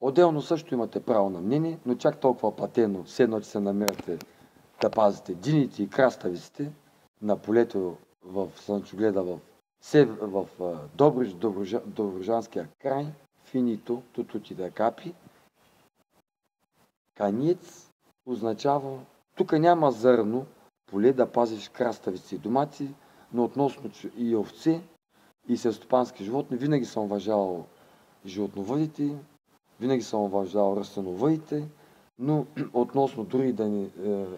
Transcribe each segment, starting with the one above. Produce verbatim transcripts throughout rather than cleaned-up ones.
Отделно също имате право на мнение, но чак толкова платено, все едно, че се намирате да пазите дините и краставиците на полето в слънчогледа в, сев... в Добрич, Добружа... Добружанския край, финито, тутути да капи. Каниец означава, тук няма зърно, поле да пазиш краставици и домати, но относно и овце, и селскостопански животни, винаги съм уважавал животновъдите, винаги съм уважавал растеновъдите, но относно дори да, не,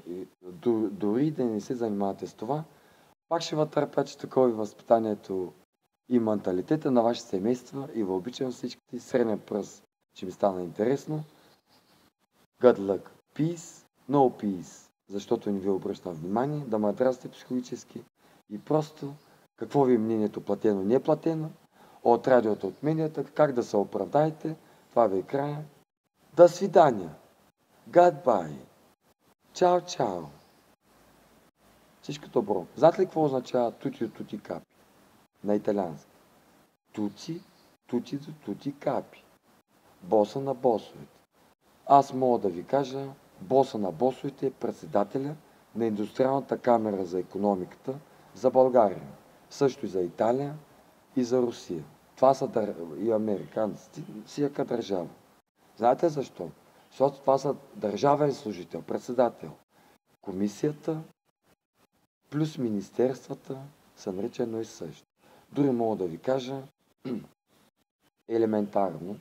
дори да не се занимавате с това, пак ще вътърпя, че такова е възпитанието и менталитета на вашите семейства и ви обичам всичките. Средния пръст, че ми стана интересно. Good luck. Peace. No peace. Защото не ви обръщам внимание, да ме дразните психологически и просто какво ви е мнението, платено, не платено, от радиото, от медията, как да се оправдаете, това ви е края. До свидания. Goodbye. Чао, чао. Всичко добро. Знаете ли какво означава тути от тути капи? На италиански. Тути, тути до тути капи. Боса на босовете. Аз мога да ви кажа, боса на босовете е председателя на Индустриалната камера за икономиката за България. Също и за Италия и за Русия. Това са дър... и американците, всяка държава. Знаете защо? Защото това са държавен служител, председател. Комисията плюс министерствата са нарича едно и също. Дори мога да ви кажа елементарно,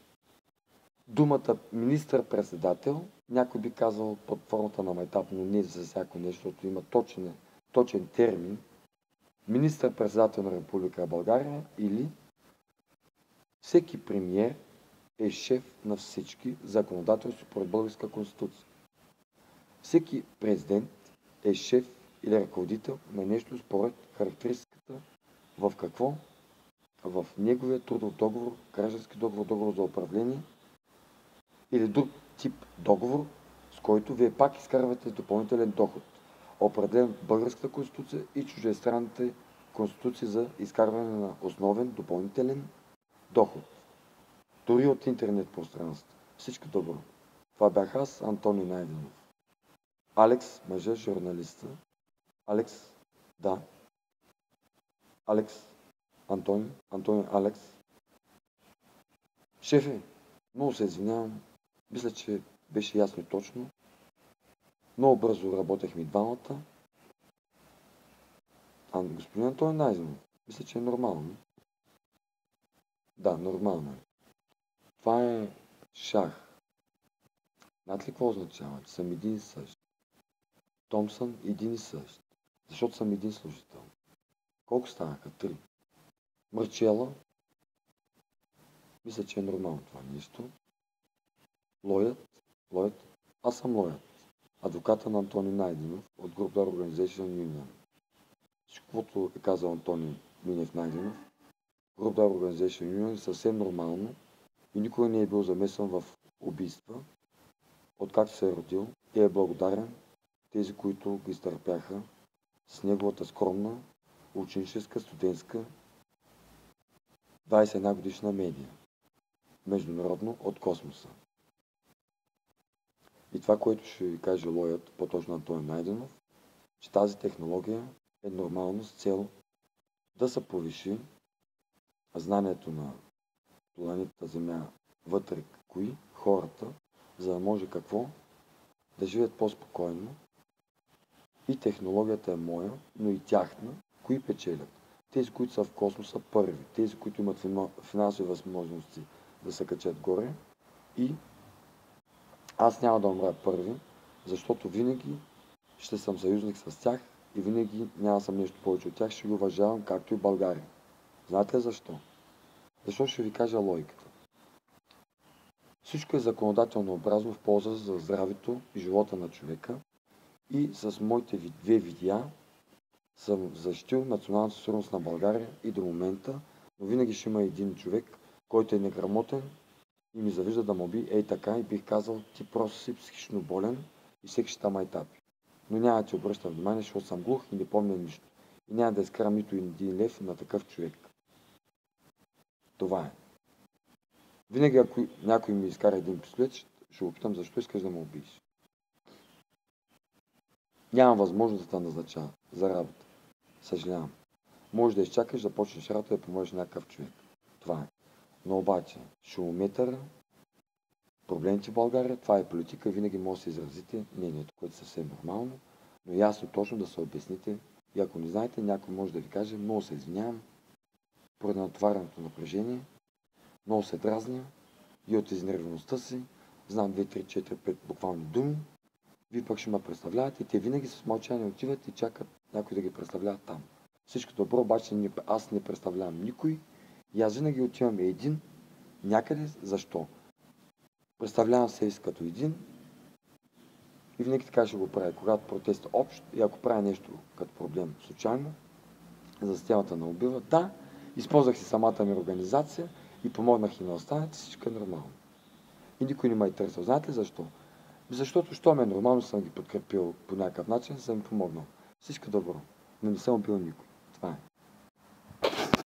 думата министър-председател, някой би казал под формата на майтап, но не за всяко нещо, защото има точен, точен термин. Министър-председател на Република България или всеки премиер е шеф на всички законодателства според Българска конституция. Всеки президент е шеф или ръководител на нещо според характеристиката в какво? В неговия трудов договор, граждански договор, договор за управление или друг тип договор, с който вие пак изкарвате допълнителен доход, определен в Българската конституция и чуждестранните конституции за изкарване на основен допълнителен доход. Дори от интернет пространство. Всичко добро. Това бях аз, Антони Найденов. Алекс, мъжа, журналиста. Алекс, да. Алекс, Антони, Антони, Алекс. Шефе, много се извинявам. Мисля, че беше ясно и точно. Много бързо работехме двамата. А господин Антони Найденов, мисля, че е нормално. Да, нормално е. Това е шах. Знаете ли какво означава? Че съм един и същ. Томсън един и същ. Защото съм един служител. Колко станаха? Три. Мърчела. Мисля, че е нормално това нещо. Лоят. Лоят. Аз съм Лоят. Адвоката на Антони Найденов от група Organization Union. Всичкото е казал Антони Минев Найденов. Група Organization Union е съвсем нормално и никога не е бил замесен в убийства, откакто се е родил и е благодарен тези, които ги изтърпяха с неговата скромна ученическа, студентска двадесет и една годишна медия. Международно от космоса. И това, което ще ви каже Лоят, по-точно Антони Найденов, че тази технология е нормално с цел да се повиши знанието на планетата Земя вътре кои хората, за да може какво? Да живеят по-спокойно. И технологията е моя, но и тяхна. Кои печелят? Тези, които са в космоса първи. Тези, които имат финансови възможности да се качат горе. И аз няма да умра първи, защото винаги ще съм съюзник с тях и винаги няма съм нещо повече от тях. Ще ги уважавам, както и България. Знаете ли защо? Защо ще ви кажа логиката. Всичко е законодателно образно в полза за здравето и живота на човека и с моите две видеа съм защитил националната сигурност на България и до момента, но винаги ще има един човек, който е неграмотен и ми завижда да му би ей така и бих казал, ти просто си психично болен и всеки ще там етапи. Но няма да ти обръщам внимание, защото съм глух и не помня нищо. И няма да изкарам нито един лев на такъв човек. Това е. Винаги ако някой ми изкара един пистолет, ще го питам защо искаш да ме убиеш. Нямам възможност да те назнача за работа. Съжалявам. Може да изчакаш да почнеш работа и да помогнеш на някакъв човек. Това е. Но обаче, шумометър, проблемите в България, това е политика, винаги може да се изразите мнението, което е съвсем нормално, но ясно точно да се обясните. И ако не знаете, някой може да ви каже, много се извинявам, поради натовареното напрежение, много се дразня и от изнервеността си, знам две, три, четири, пет буквални думи, вие пък ще ме представлявате и те винаги с мълчание отиват и чакат някой да ги представлява там. Всичко добро, обаче аз не представлявам никой и аз винаги отивам един някъде. Защо? Представлявам себе си като един и винаги така ще го правя. Когато протест е общ и ако правя нещо като проблем случайно за системата на убива, да, използвах си самата ми организация и помогнах и на останалите, всичко е нормално. И никой не ме е търсил. Знаете ли защо? Защото, що ме е нормално, съм ги подкрепил по някакъв начин, съм им помогнал. Всичко добро, но не съм убил никой. Това е.